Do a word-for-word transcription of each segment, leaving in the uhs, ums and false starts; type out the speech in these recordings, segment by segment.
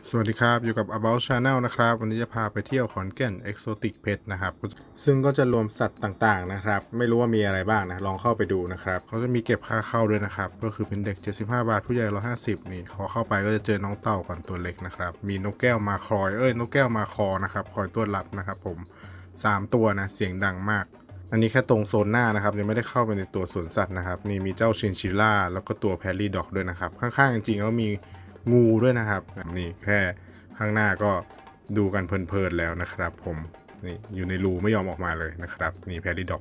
สวัสดีครับอยู่กับ About Channel นะครับวันนี้จะพาไปเที่ยวขอนแก่น Exotic Pet นะครับซึ่งก็จะรวมสัตว์ต่างๆนะครับไม่รู้ว่ามีอะไรบ้างนะลองเข้าไปดูนะครับเขาจะมีเก็บค่าเข้าด้วยนะครับก็คือเป็นเด็กเจ็ดสิบห้าบาทผู้ใหญ่หนึ่งร้อยห้าสิบนี่ขอเข้าไปก็จะเจอน้องเต่าก่อนตัวเล็กนะครับมีนกแก้วมาคอยเอ้ยนกแก้วมาคอนะครับคอยตัวหลับนะครับผมสามตัวนะเสียงดังมากอันนี้แค่ตรงโซนหน้านะครับยังไม่ได้เข้าไปในตัวสวนสัตว์นะครับนี่มีเจ้าชินชิล่าแล้วก็ตัวแพรรี่ด็อกด้วยนะครับข้างๆจริงๆแล้วมีงูด้วยนะครับนี่แค่ข้างหน้าก็ดูกันเพลินๆแล้วนะครับผมนี่อยู่ในรูไม่ยอมออกมาเลยนะครับนี่แพรรี่ด็อก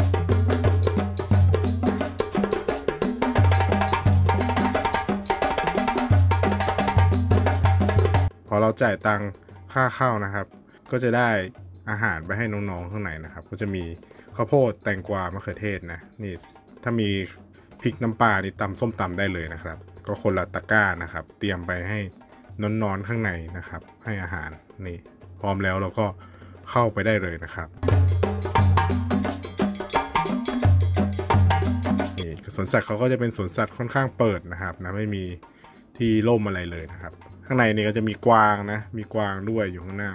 พอเราจ่ายตังค่าเข้านะครับก็จะได้อาหารไปให้น้องๆข้างในนะครับก็จะมีข้าวโพดแตงกวามะเขือเทศนะนี่ถ้ามีพริกน้ำปลานี่ตำส้มตำได้เลยนะครับก็คนละตะกร้านะครับเตรียมไปให้นอนๆข้างในนะครับให้อาหารนี่พร้อมแล้วเราก็เข้าไปได้เลยนะครับนี่สวนสัตว์เขาก็จะเป็นสวนสัตว์ค่อนข้างเปิดนะครับนะไม่มีที่ร่มอะไรเลยนะครับข้างในนี่ก็จะมีกวางนะมีกวางด้วยอยู่ข้างหน้า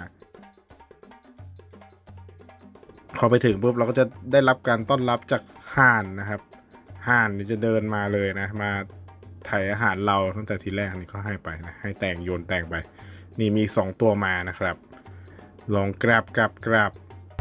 พอไปถึงปุ๊บเราก็จะได้รับการต้อนรับจากห่านนะครับห่านนี่จะเดินมาเลยนะมาไถอาหารเราตั้งแต่ทีแรกนี่ก็ให้ไปนะให้แต่งโยนแต่งไปนี่มีสองตัวมานะครับลองกราบกราบกราบ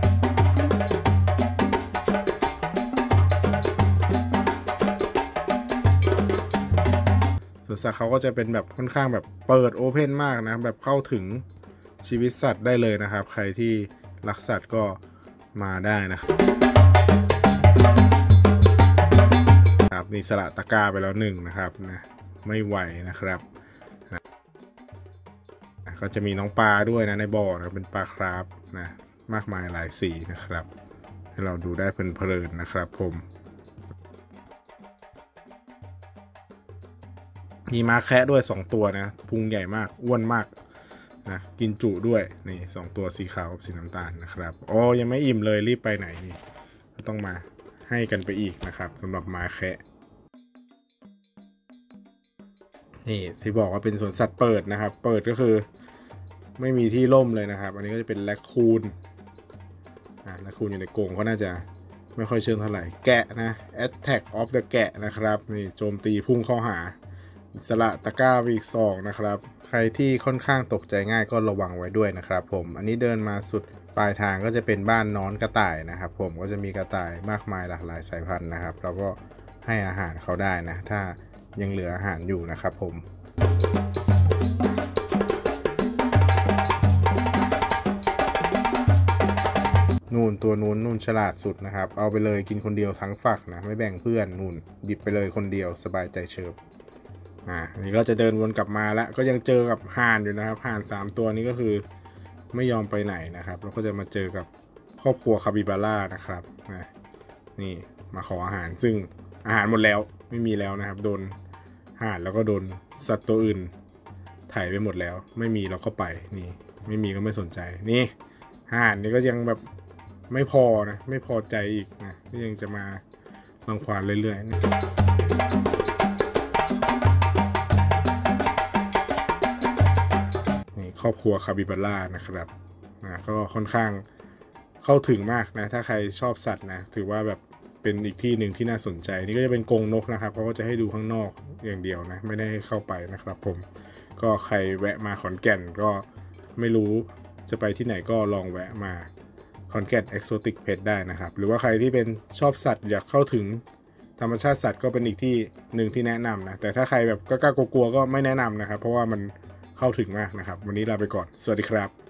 สวนสัตว์เขาก็จะเป็นแบบค่อนข้างแบบเปิดโอเพนมากนะแบบเข้าถึงชีวิตสัตว์ได้เลยนะครับใครที่รักสัตว์ก็มาได้นะครับครับนี่สละตะกร้าไปแล้วหนึ่งนะครับนะไม่ไหวนะครับนะก็จะมีน้องปลาด้วยนะในบ่อนะเป็นปลาคราฟนะมากมายหลายสีนะครับให้เราดูได้เพลินๆนะครับผมมีม้าแคะด้วยสองตัวนะพุงใหญ่มากอ้วนมากนะกินจุด้วยนี่สองตัวสีขาวกับสีน้ำตาลนะครับอ๋อยังไม่อิ่มเลยรีบไปไหนนี่ก็ต้องมาให้กันไปอีกนะครับสำหรับม้าแคะนี่ที่บอกว่าเป็นสวนสัตว์เปิดนะครับเปิดก็คือไม่มีที่ร่มเลยนะครับอันนี้ก็จะเป็นแรคคูนอ่าแรคคูนอยู่ในกรงก็น่าจะไม่ค่อยเชื่องเท่าไหร่แกะนะ Attack of the แกะนะครับนี่โจมตีพุ่งเข้าหาสละตะกร้าอีกสองนะครับใครที่ค่อนข้างตกใจง่ายก็ระวังไว้ด้วยนะครับผมอันนี้เดินมาสุดปลายทางก็จะเป็นบ้านนอนกระต่ายนะครับผมก็จะมีกระต่ายมากมายหลากหลายสายพันธุ์นะครับเราก็ให้อาหารเขาได้นะถ้ายังเหลืออาหารอยู่นะครับผมนู่นตัวนู้นนู่นฉลาดสุดนะครับเอาไปเลยกินคนเดียวทั้งฝักนะไม่แบ่งเพื่อนนู่นดิบไปเลยคนเดียวสบายใจเฉิบอ่านี่ก็จะเดินวนกลับมาแล้วก็ยังเจอกับห่านอยู่นะครับห่านสามตัวนี้ก็คือไม่ยอมไปไหนนะครับแล้วก็จะมาเจอกับครอบครัวคาบิบาร่านะครับนะนี่มาขออาหารซึ่งอาหารหมดแล้วไม่มีแล้วนะครับโดนห่านแล้วก็โดนสัตว์ตัวอื่นถ่ายไปหมดแล้วไม่มีเราก็ไปนี่ไม่มีก็ไม่สนใจนี่ห่านนี่ก็ยังแบบไม่พอนะไม่พอใจอีกนะที่ยังจะมารังควานเรื่อยๆนี่ครอบครัวคาบิบาร่านะครับนะก็ค่อนข้างเข้าถึงมากนะถ้าใครชอบสัตว์นะถือว่าแบบเป็นอีกที่หนึ่งที่น่าสนใจนี่ก็จะเป็นกรงนกนะครับเขาก็จะให้ดูข้างนอกอย่างเดียวนะไม่ได้เข้าไปนะครับผมก็ใครแวะมาขอนแก่นก็ไม่รู้จะไปที่ไหนก็ลองแวะมาขอนแก่น Exotic Pet ได้นะครับหรือว่าใครที่เป็นชอบสัตว์อยากเข้าถึงธรรมชาติสัตว์ก็เป็นอีกที่หนึ่งที่แนะนำนะแต่ถ้าใครแบบกล้ากลัวๆก็ไม่แนะนำนะครับเพราะว่ามันเข้าถึงมากนะครับวันนี้ลาไปก่อนสวัสดีครับ